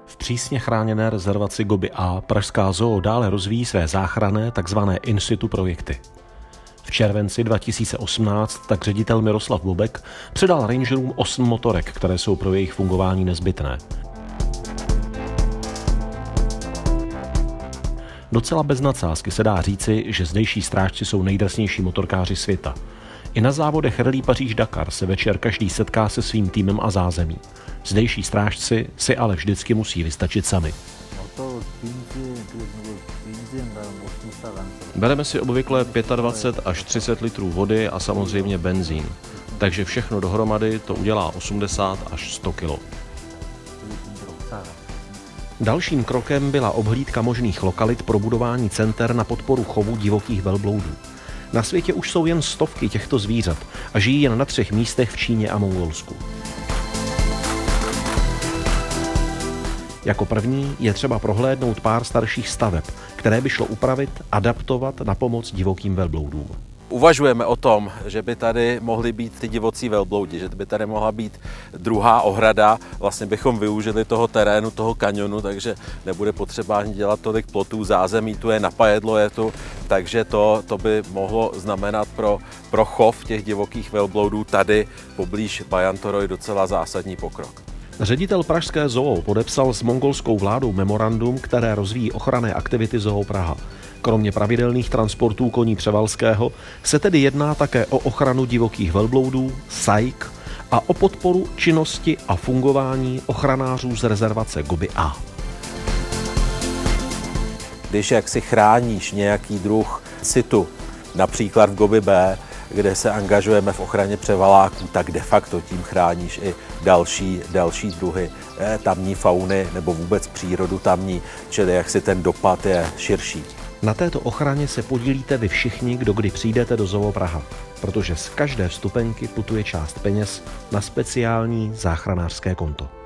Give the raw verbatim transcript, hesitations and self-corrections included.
V přísně chráněné rezervaci Gobi A pražská zoo dále rozvíjí své záchranné tzv. In situ projekty. V červenci dva tisíce osmnáct tak ředitel Miroslav Bobek předal rangerům osm motorek, které jsou pro jejich fungování nezbytné. Docela bez nadsázky se dá říci, že zdejší strážci jsou nejdrsnější motorkáři světa. I na závodech Rallye Paříž-Dakar se večer každý setká se svým týmem a zázemí. Zdejší strážci si ale vždycky musí vystačit sami. Bereme si obvykle dvacet pět až třicet litrů vody a samozřejmě benzín. Takže všechno dohromady to udělá osmdesát až sto kilo. Dalším krokem byla obhlídka možných lokalit pro budování center na podporu chovu divokých velbloudů. Na světě už jsou jen stovky těchto zvířat a žijí jen na třech místech v Číně a Mongolsku. Jako první je třeba prohlédnout pár starších staveb, které by šlo upravit, adaptovat na pomoc divokým velbloudům. Uvažujeme o tom, že by tady mohly být ty divocí velbloudi, že by tady mohla být druhá ohrada. Vlastně bychom využili toho terénu, toho kanionu, takže nebude potřeba ani dělat tolik plotů, zázemí tu je, napajedlo je tu, takže to, to by mohlo znamenat pro, pro chov těch divokých velbloudů tady poblíž Bajantoroy docela zásadní pokrok. Ředitel pražské zoo podepsal s mongolskou vládou memorandum, které rozvíjí ochranné aktivity Zoo Praha. Kromě pravidelných transportů koní Převalského se tedy jedná také o ochranu divokých velbloudů, sajk a o podporu činnosti a fungování ochranářů z rezervace Gobi A. Když jak si chráníš nějaký druh situ, například v Gobi B, kde se angažujeme v ochraně převaláků, tak de facto tím chráníš i další, další druhy tamní fauny nebo vůbec přírodu tamní, čili jak si ten dopad je širší. Na této ochraně se podílíte vy všichni, kdo kdy přijdete do Zoo Praha, protože z každé vstupenky putuje část peněz na speciální záchranářské konto.